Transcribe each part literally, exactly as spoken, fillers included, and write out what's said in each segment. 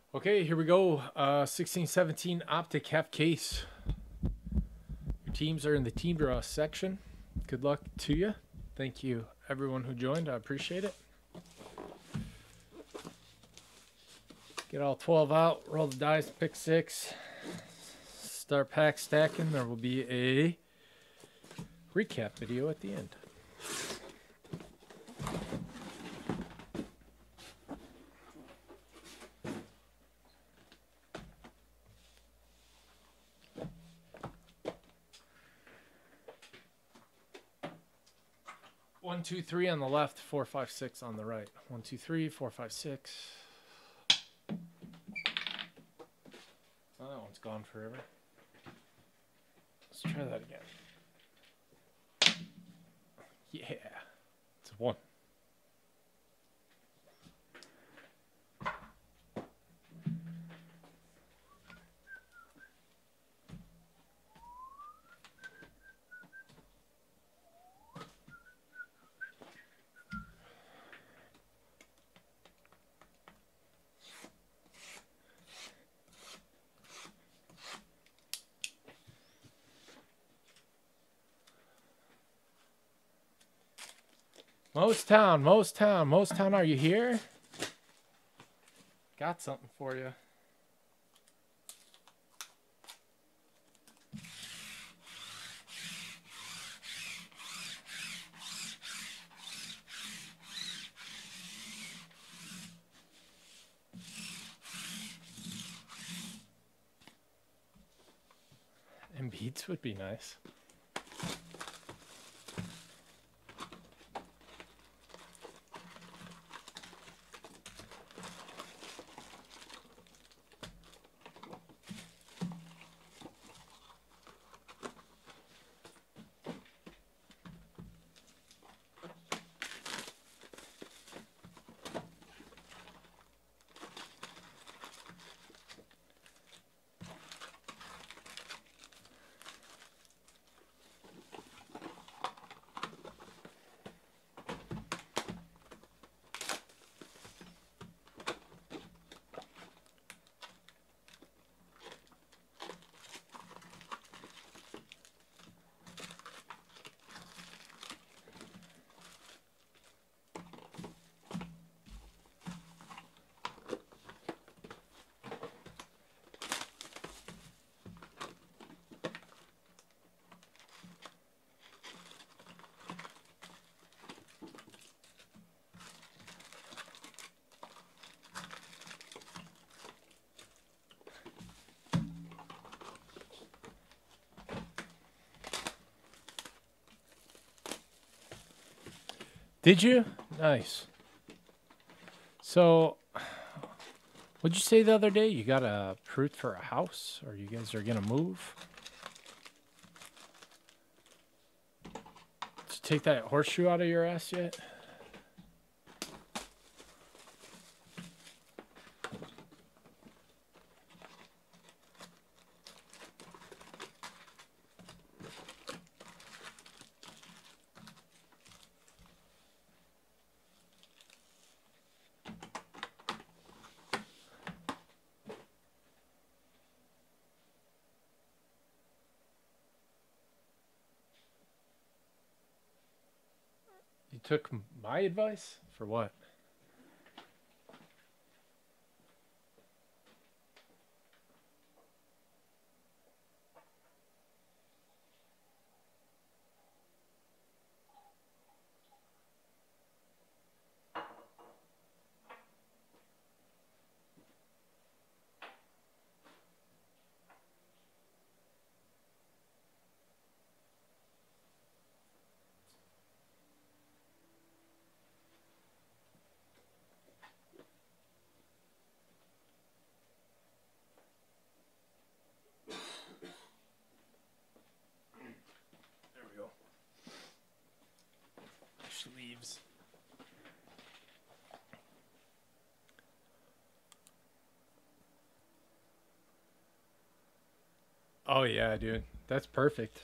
Okay, here we go. Uh, sixteen seventeen Optic half case. Your teams are in the team draw section. Good luck to you. Thank you, everyone who joined. I appreciate it. Get all twelve out. Roll the dice. Pick six. Start pack stacking. There will be a recap video at the end. One, two, three on the left, four, five, six on the right. One, two, three, four, five, six. Oh, that one's gone forever. Let's try that again. Yeah, it's a one. Most Town, Most Town, Most Town, are you here? Got something for you. And beats would be nice. Did you? Nice. So, what'd you say the other day? You got a proof for a house? Or you guys are going to move? Did you take that horseshoe out of your ass yet? You took my advice? For what? There we go. Sleeves. Oh yeah, dude. That's perfect.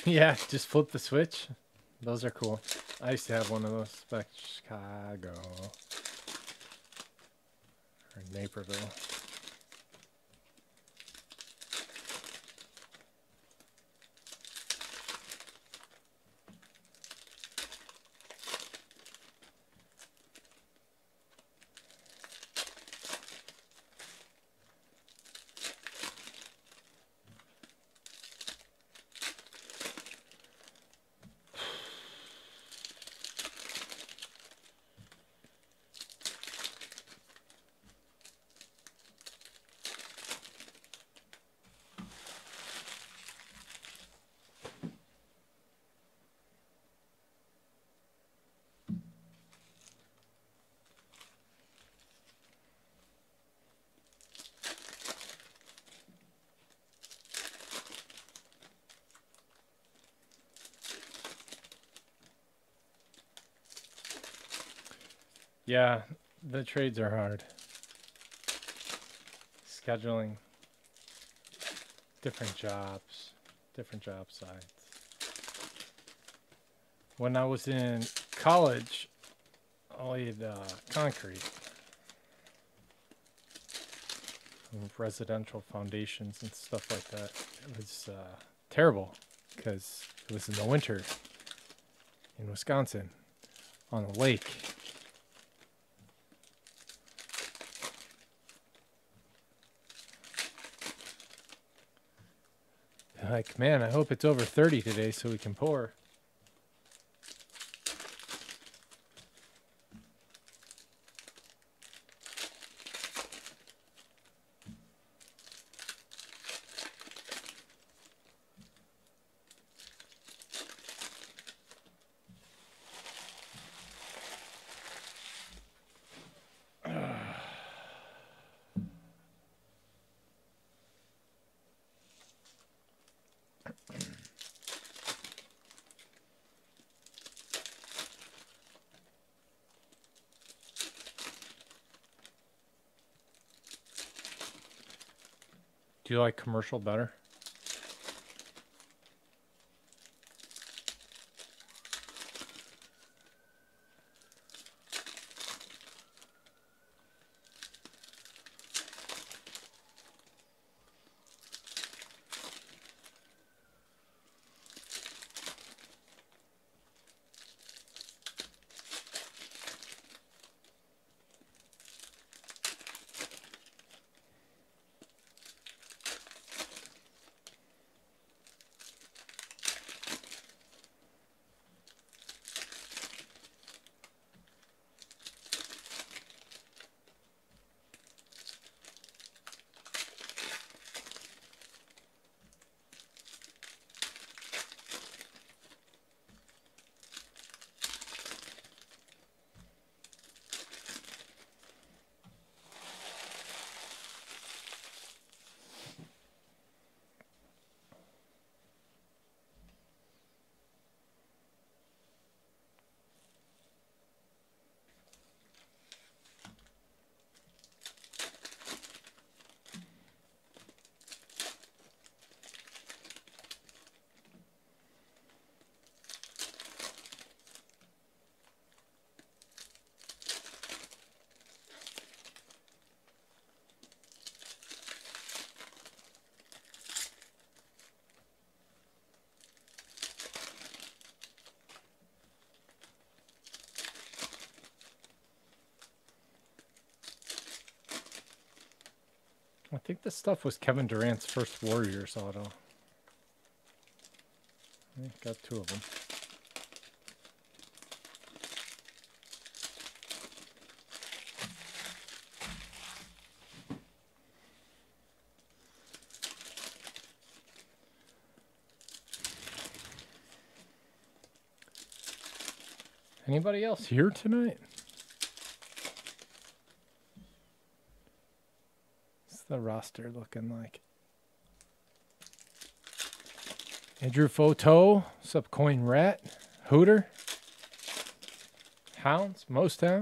Yeah, just flip the switch. Those are cool. I used to have one of those back in Chicago or Naperville. Yeah, the trades are hard. Scheduling different jobs, different job sites. When I was in college, I laid uh, concrete, and residential foundations and stuff like that. It was uh, terrible because it was in the winter in Wisconsin on a lake. Like, man, I hope it's over thirty today so we can pour. Do you like commercial better? I think this stuff was Kevin Durant's first Warriors auto. I got two of them. Anybody else here tonight? What's the roster looking like? Andrew Photo, Sup Coin Rat, Hooter, Hounds, Mostown.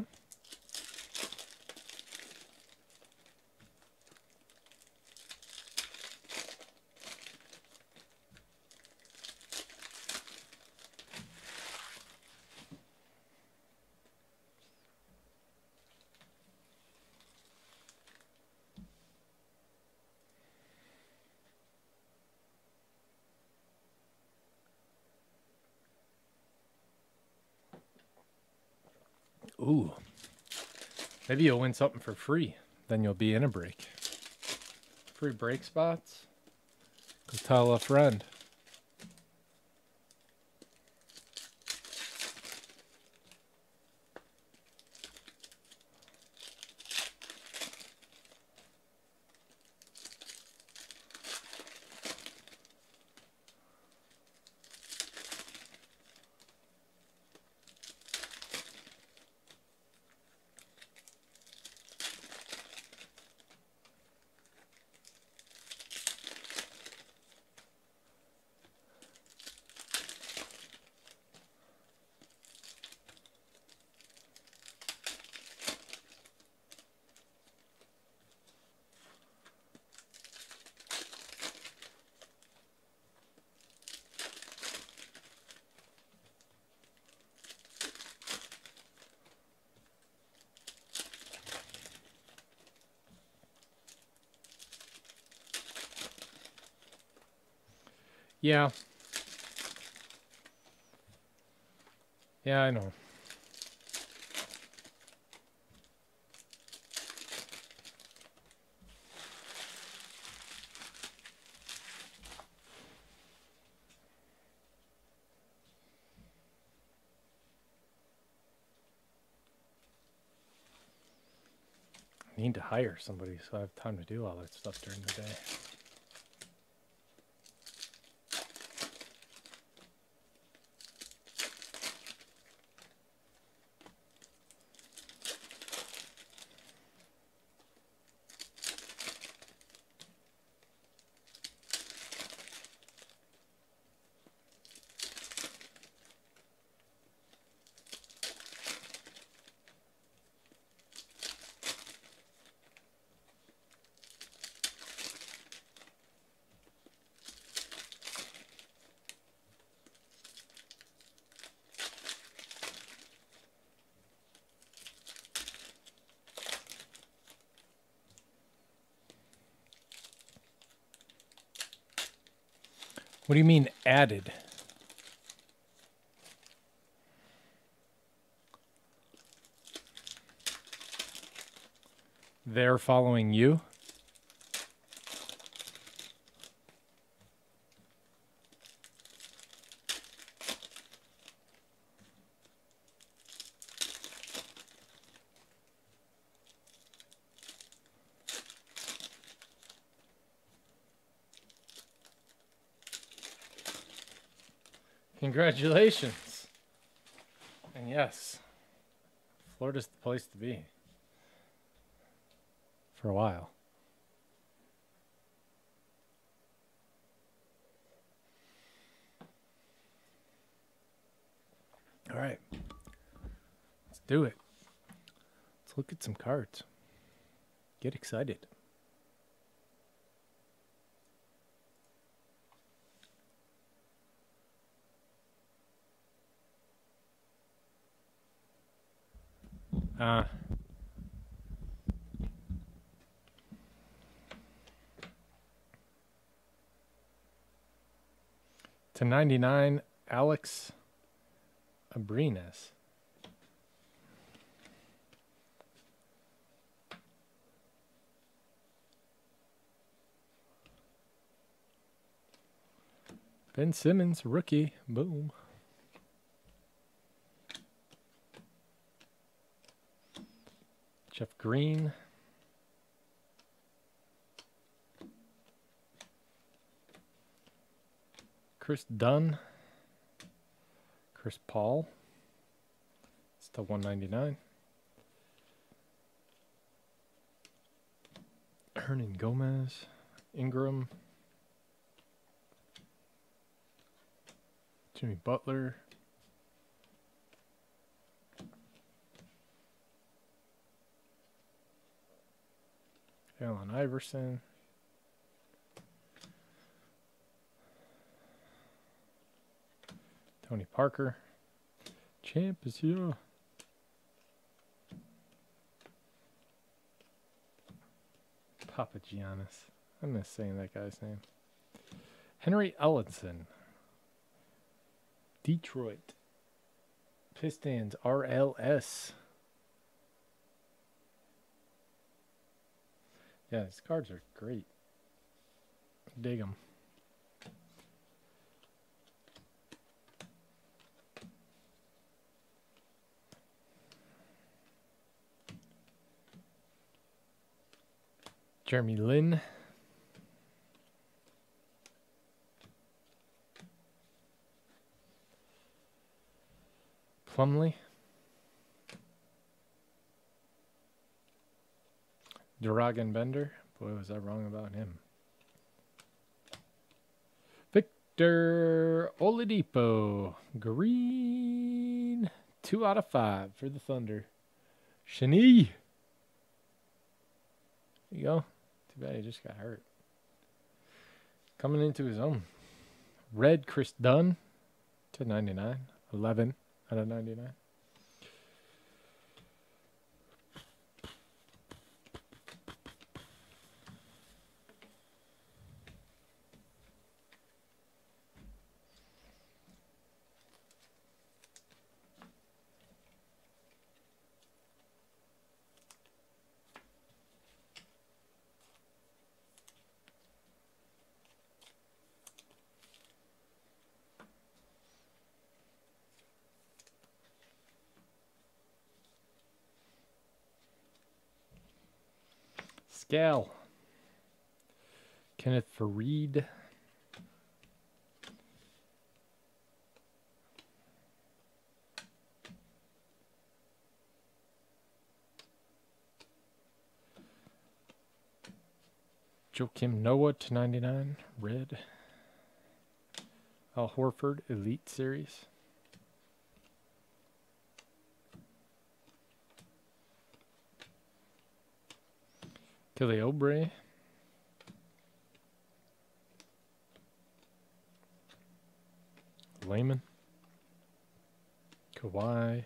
Ooh. Maybe you'll win something for free. Then you'll be in a break. Free break spots. Go tell a friend. Yeah. Yeah, I know. I need to hire somebody so I have time to do all that stuff during the day. What do you mean added? They're following you? Congratulations. And yes, Florida's the place to be. For a while. All right. Let's do it. Let's look at some cards. Get excited. Uh, to ninety-nine, Alex Abrines. Ben Simmons, rookie. Boom. Jeff Green. Chris Dunn. Chris Paul. It's to one ninety-nine. Hernan Gomez. Ingram. Jimmy Butler. Allen Iverson. Tony Parker. Champ is here. Papa Giannis. I miss saying that guy's name. Henry Ellenson. Detroit Pistons R L S. Yeah, these cards are great. Dig them. Jeremy Lin. Plumlee. Duragan Bender. Boy, was I wrong about him. Victor Oladipo. Green. Two out of five for the Thunder. Shani. There you go. Too bad he just got hurt. Coming into his own. Red Chris Dunn to ninety-nine. eleven out of ninety-nine. Scal. Kenneth Fareed. Joakim Noah to ninety-nine. Red. Al Horford Elite Series. Kelly Oubre. Layman. Kawhi.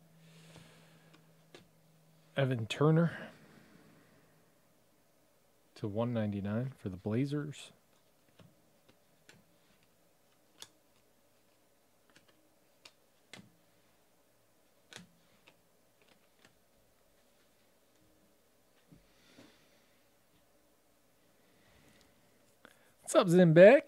Evan Turner. To one ninety-nine for the Blazers. What's up, Zimbeck?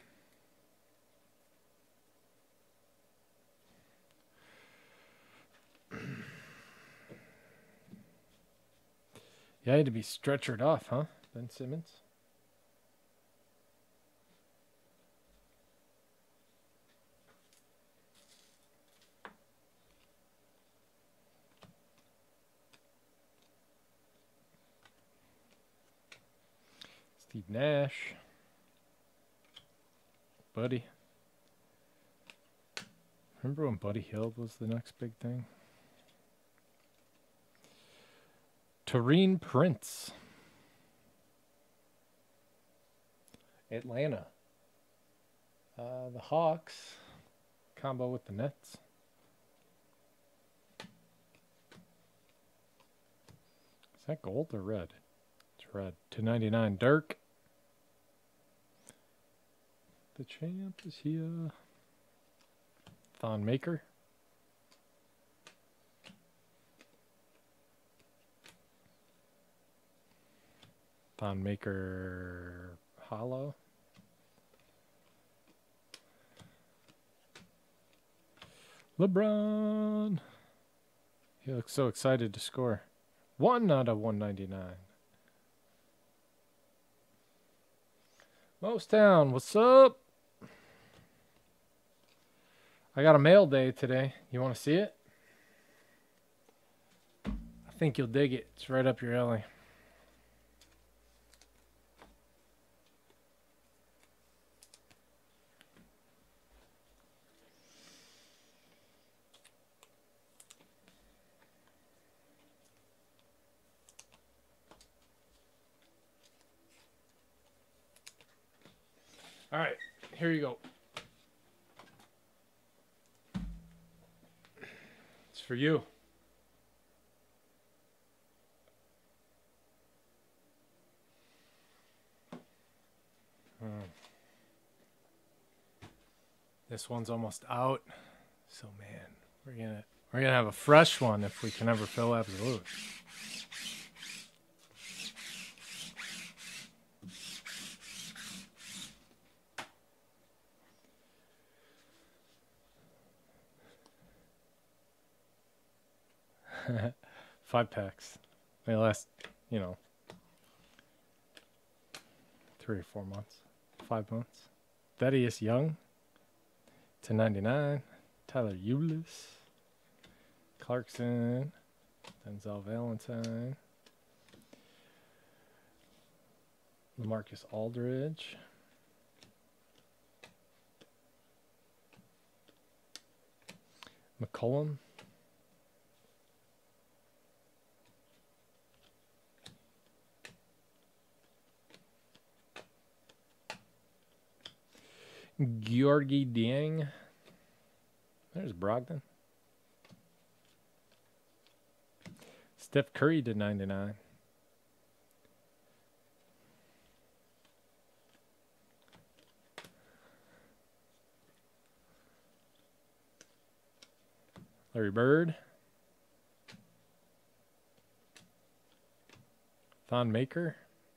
Yeah, I had to be stretchered off, huh? Ben Simmons. Steve Nash. Buddy. Remember when Buddy Hield was the next big thing? Taurean Prince. Atlanta. Uh, the Hawks. Combo with the Nets. Is that gold or red? It's red. two ninety-nine Dirk. The champ is here. Thon Maker. Thon Maker Hollow. LeBron. He looks so excited to score. One out of one ninety-nine. Mostown, what's up? I got a mail day today. You want to see it? I think you'll dig it. It's right up your alley. All right, here you go. It's for you. Hmm. This one's almost out. So man, we're gonna we're gonna have a fresh one if we can ever fill Absolute. Five packs. They last, you know, three or four months. Five months. Thaddeus Young to ninety-nine. Tyler Eulis. Clarkson. Denzel Valentine. LaMarcus Aldridge. McCollum. Georgi Dieng. There's Brogdon. Steph Curry to ninety-nine. Larry Bird. Thon Maker.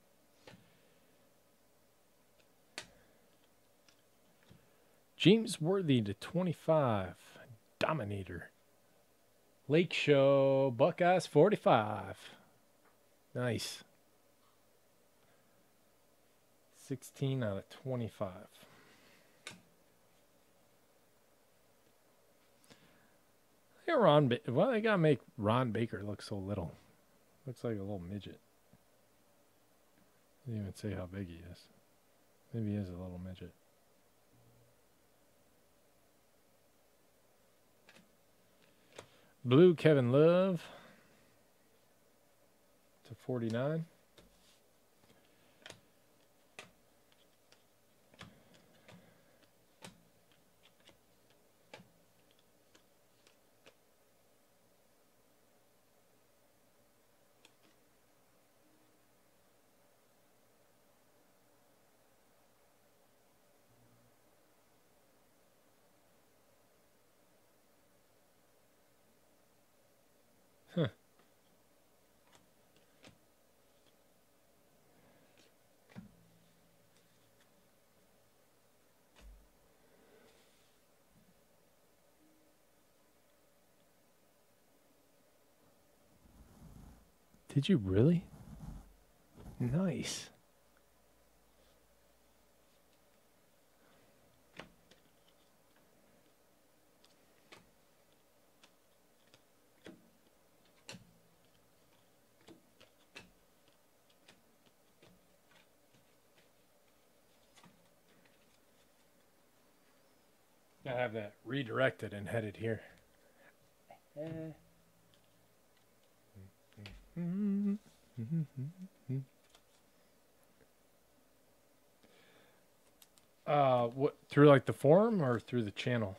James Worthy to twenty-five. Dominator. Lake Show. Buckeyes forty-five. Nice. sixteen out of twenty-five. Hey, Ron ba well, they gotta make Ron Baker look so little. Looks like a little midget. Didn't even say how big he is. Maybe he is a little midget. Blue Kevin Love to forty-nine. Huh. Did you really? Nice. I have that redirected and headed here. Uh, what, through like the forum or through the channel?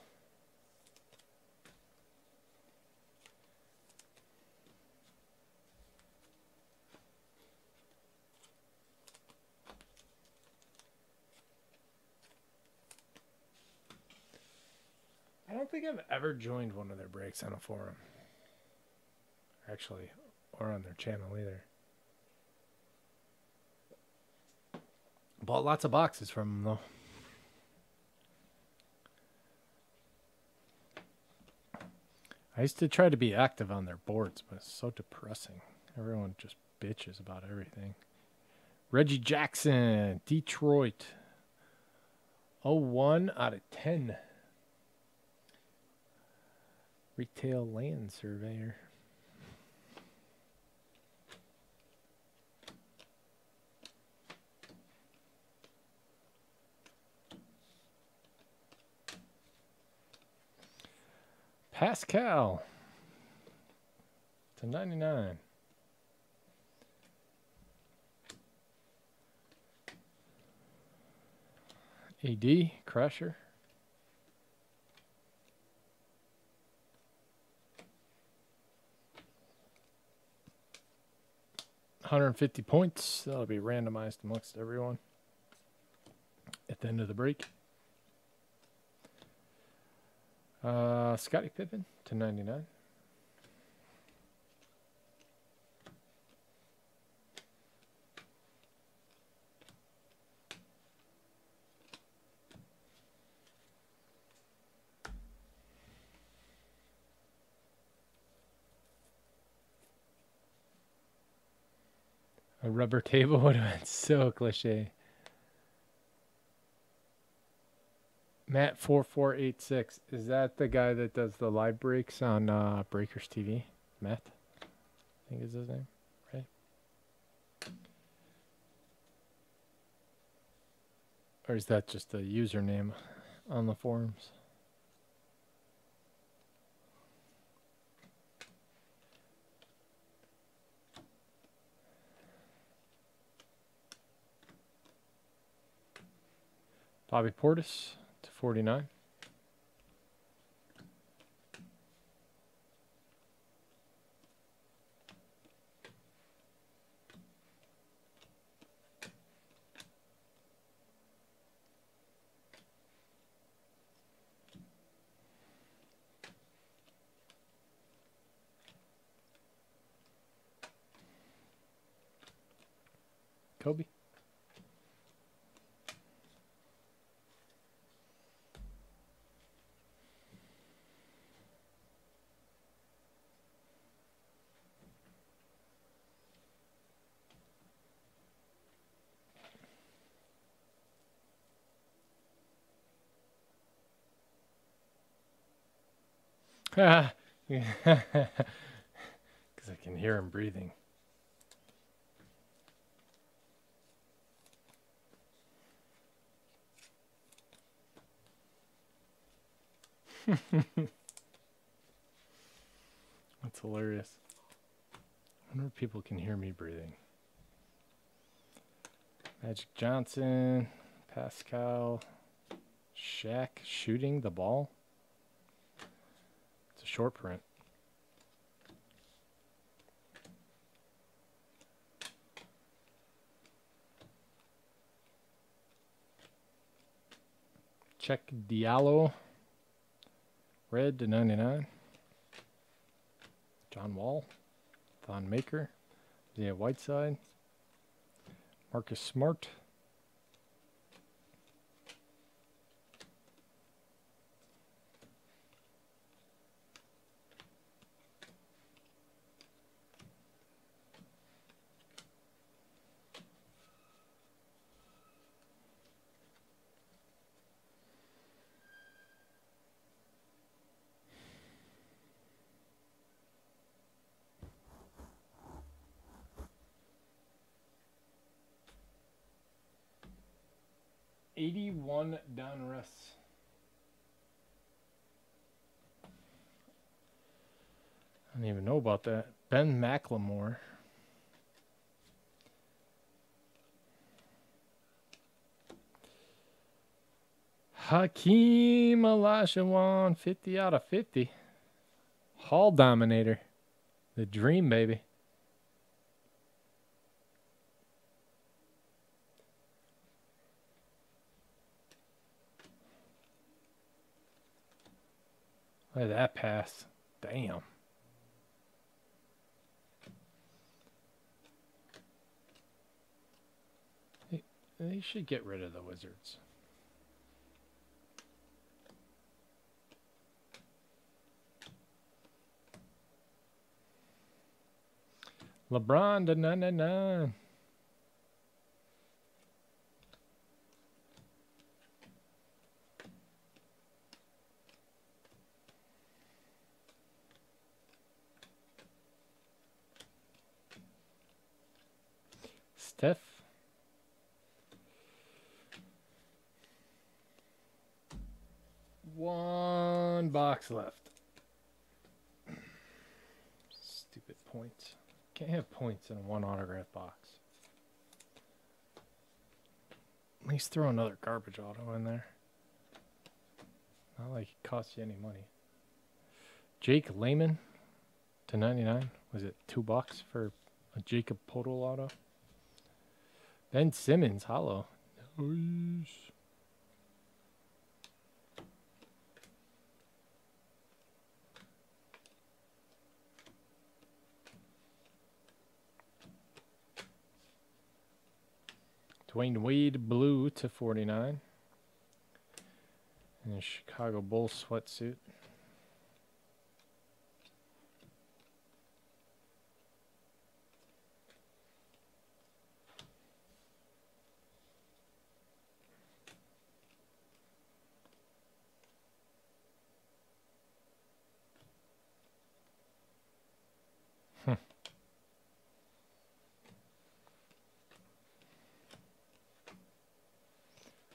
I don't think I've ever joined one of their breaks on a forum. Actually, or on their channel either. Bought lots of boxes from them though. I used to try to be active on their boards, but it's so depressing. Everyone just bitches about everything. Reggie Jackson, Detroit. oh one out of ten. Retail land surveyor. Pascal to ninety-nine. A D, Crasher. one hundred fifty points. That'll be randomized amongst everyone at the end of the break. Uh, Scottie Pippen to ninety-nine. A rubber table would have been so cliche. Matt four four eight six. Is that the guy that does the live breaks on uh, Breakers T V? Matt? I think is his name, right? Or is that just a username on the forums? Bobby Portis to forty-nine. Kobe. Because I can hear him breathing. That's hilarious. I wonder if people can hear me breathing. Magic Johnson, Pascal, Shaq shooting the ball. It's a short print. Check Diallo, red to ninety-nine. John Wall, Thon Maker, Zia Whiteside, Marcus Smart, eighty-one Donruss. I don't even know about that. Ben McLemore. Hakeem Olajuwon, fifty out of fifty. Hall Dominator. The dream, baby. Look at that pass. Damn. They, they should get rid of the Wizards. LeBron to nine ninety-nine. Steph. One box left. Stupid points. Can't have points in one autograph box. At least throw another garbage auto in there. Not like it costs you any money. Jake Layman to ninety-nine. Was it two bucks for a Jacob Podol auto? Ben Simmons, hollow. Nice. Dwayne Wade, blue to forty-nine. And a Chicago Bulls sweatsuit.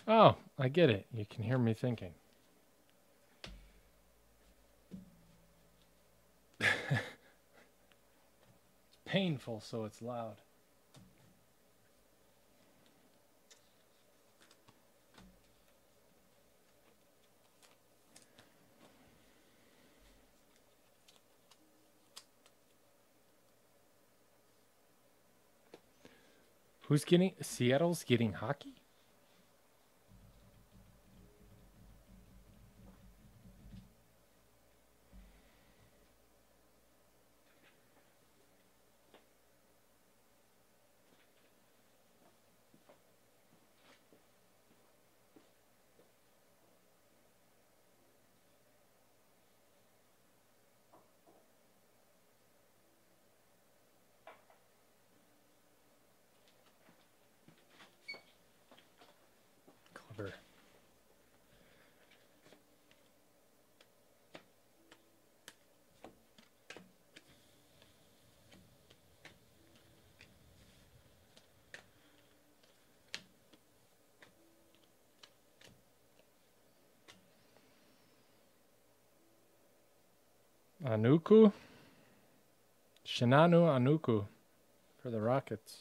Oh, I get it. You can hear me thinking. It's painful, so it's loud. Who's getting... Seattle's getting hockey? Clever. Anuku? Shinanu Anuku for the Rockets.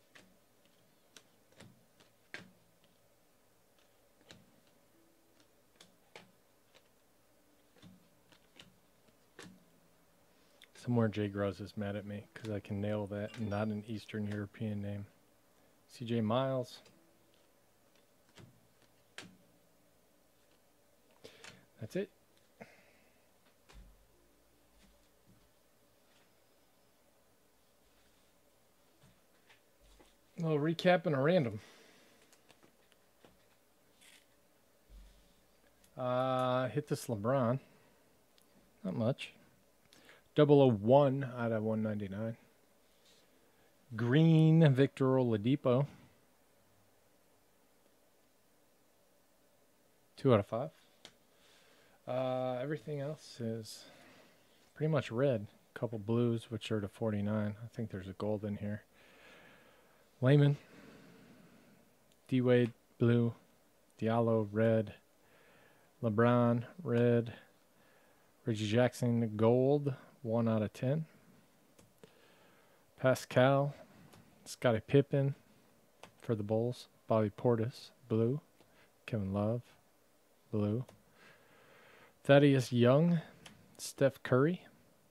Somewhere Jay Gross is mad at me because I can nail that and not an Eastern European name. C J Miles. That's it. A little recap and a random. Uh, hit this LeBron. Not much. double oh one out of one ninety-nine. Green Victor Oladipo. Two out of five. Uh, everything else is pretty much red. A couple blues, which are to forty-nine. I think there's a gold in here. Layman. D-Wade, blue. Diallo, red. LeBron, red. Reggie Jackson, gold. one out of ten. Pascal. Scottie Pippen for the Bulls. Bobby Portis, blue. Kevin Love, blue. Thaddeus Young. Steph Curry.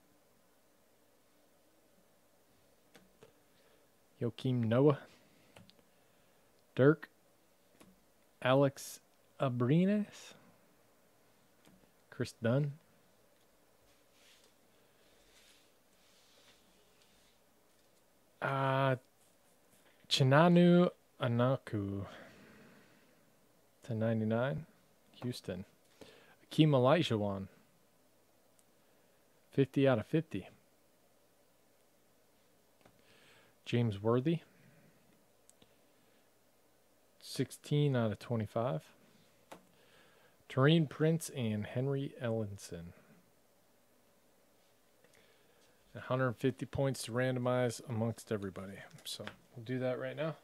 Joakim Noah. Dirk. Alex Abrines. Chris Dunn. Uh, Chinanu Anaku to ninety-nine. Houston. Akeem Olajuwon. fifty out of fifty. James Worthy. sixteen out of twenty-five. Taurean Prince and Henry Ellenson. one hundred fifty points to randomize amongst everybody. So we'll do that right now.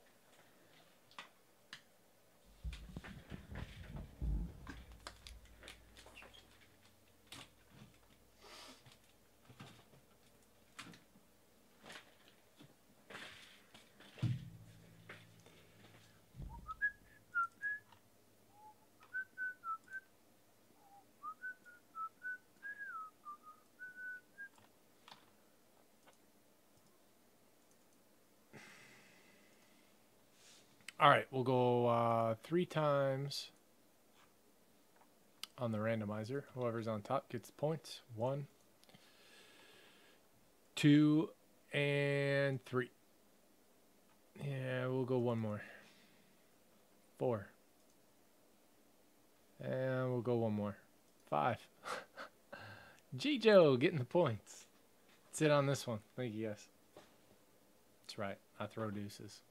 All right, we'll go uh, three times on the randomizer. Whoever's on top gets the points. One, two, and three. Yeah, we'll go one more. Four. And we'll go one more. Five. G-Joe getting the points. That's it on this one. Thank you, guys. That's right. I throw deuces.